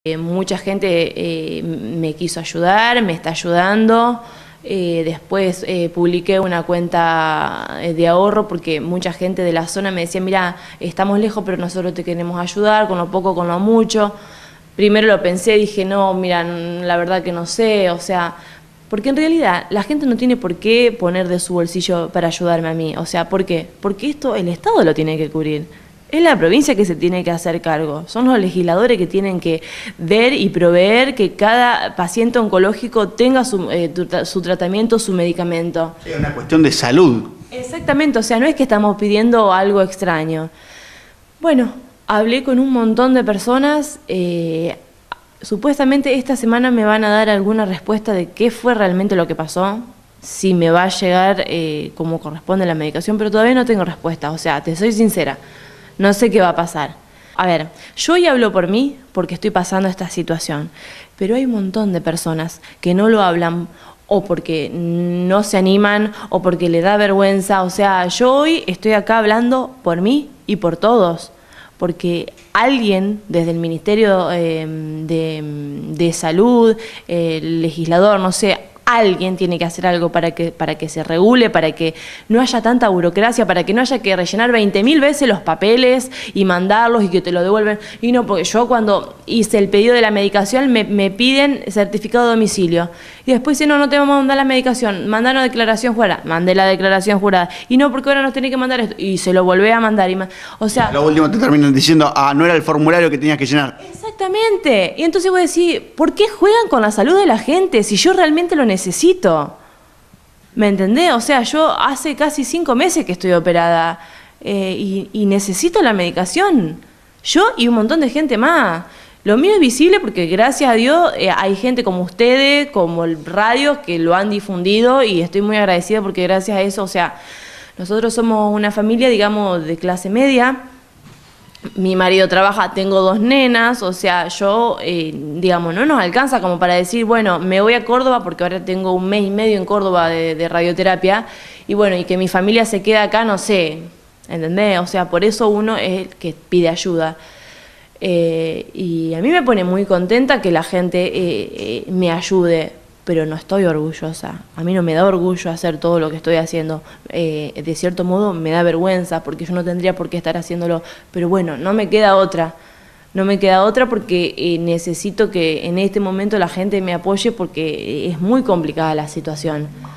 Mucha gente me quiso ayudar, me está ayudando. Después publiqué una cuenta de ahorro porque mucha gente de la zona me decía, mira, estamos lejos pero nosotros te queremos ayudar, con lo poco, con lo mucho. Primero lo pensé, dije, no, mira, la verdad que no sé, o sea, porque en realidad la gente no tiene por qué poner de su bolsillo para ayudarme a mí. O sea, ¿por qué? Porque esto el Estado lo tiene que cubrir. Es la provincia que se tiene que hacer cargo, son los legisladores que tienen que ver y proveer que cada paciente oncológico tenga su tratamiento, su medicamento. Es una cuestión de salud. Exactamente, o sea, no es que estamos pidiendo algo extraño. Bueno, hablé con un montón de personas, supuestamente esta semana me van a dar alguna respuesta de qué fue realmente lo que pasó, si me va a llegar como corresponde la medicación, pero todavía no tengo respuesta, o sea, te soy sincera. No sé qué va a pasar. A ver, yo hoy hablo por mí porque estoy pasando esta situación, pero hay un montón de personas que no lo hablan o porque no se animan o porque le da vergüenza. O sea, yo hoy estoy acá hablando por mí y por todos, porque alguien desde el Ministerio de Salud, el legislador, no sé, alguien tiene que hacer algo para que se regule, para que no haya tanta burocracia, para que no haya que rellenar 20.000 veces los papeles y mandarlos y que te lo devuelven. Y no, porque yo cuando hice el pedido de la medicación me piden certificado de domicilio. Y después dicen, no te vamos a mandar la medicación, mandanos declaración jurada. Mandé la declaración jurada. Y no, porque ahora nos tenés que mandar esto. Y se lo volví a mandar. O sea, lo último te terminan diciendo, no era el formulario que tenías que llenar. Exactamente. Y entonces voy a decir, ¿por qué juegan con la salud de la gente si yo realmente lo necesito? ¿Me entendés? O sea, yo hace casi 5 meses que estoy operada y necesito la medicación. Yo y un montón de gente más. Lo mío es visible porque gracias a Dios hay gente como ustedes, como el radio, que lo han difundido y estoy muy agradecida porque gracias a eso, o sea, nosotros somos una familia, digamos, de clase media. Mi marido trabaja, tengo 2 nenas, o sea, yo, digamos, no nos alcanza como para decir, bueno, me voy a Córdoba porque ahora tengo 1 mes y medio en Córdoba de radioterapia y bueno, y que mi familia se quede acá, no sé, ¿entendés? O sea, por eso uno es el que pide ayuda. Y a mí me pone muy contenta que la gente me ayude, pero no estoy orgullosa. A mí no me da orgullo hacer todo lo que estoy haciendo. De cierto modo me da vergüenza porque yo no tendría por qué estar haciéndolo. Pero bueno, no me queda otra. No me queda otra porque necesito que en este momento la gente me apoye porque es muy complicada la situación.